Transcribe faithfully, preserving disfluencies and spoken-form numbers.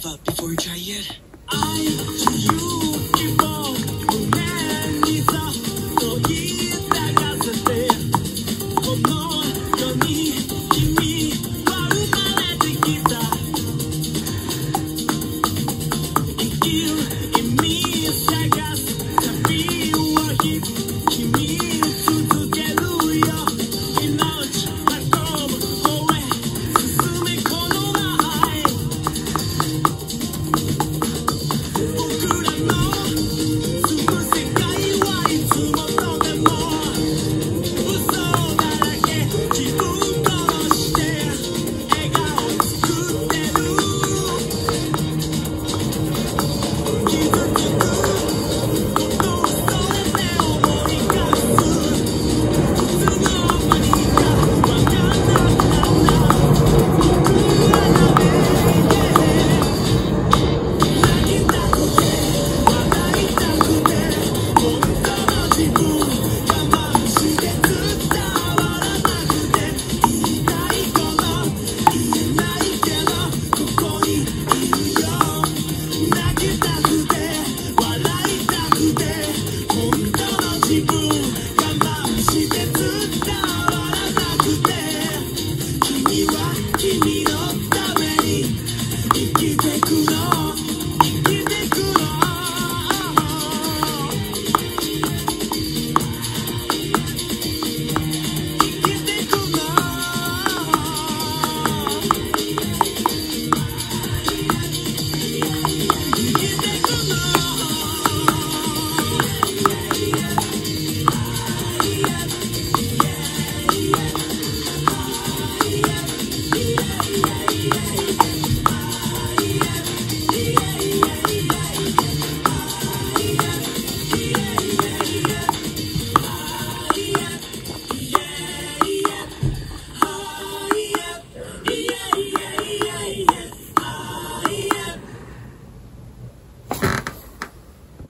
yourself up before you try it. I you before胸にさ問い探せてこの世に君は生まれてきた生きる意味探す旅は日々君続けるよ命運ぶ声進めこの愛僕らの住む世界はいつもとでも嘘だらけ自分殺して笑顔作ってる傷つくことをそれで思い返すいつの間にかわかんなくなった僕らの目泣きたくて笑いたくて本当の自分我慢して伝わらなくて言いたいこと言えないけどここにいるよ泣きたくて笑いたくて本当の自分我慢して伝わらなくて君は君のために生きてくの